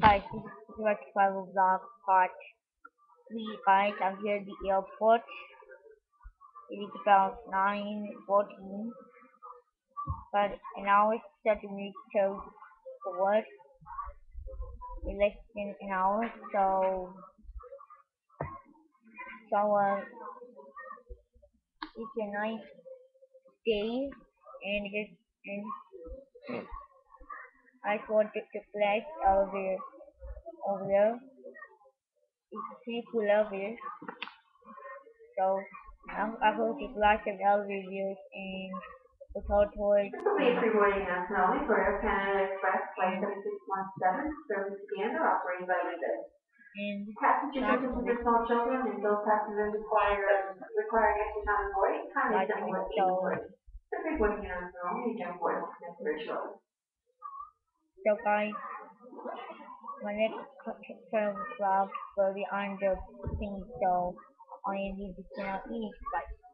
Guys, this is what travel vlog part 3. Guys, I'm here at the airport. It is about 9:14, but now it's 30 minutes till work. In less than an hour, so it's a nice day, and I just wanted to flash over there. It's pretty cool over here. So I hope you like the L reviews and without words Information rewarding nationally for Air Canada Express Flight and 7617, service to Canada, operated by Webcam. and Passengers not with with small children and those passengers requiring extra time to board, kindly like assemble at gate so 40. The frequency national, you can board very shortly. so guys, my next travel club will be on the thing, so only need to cannot eat, but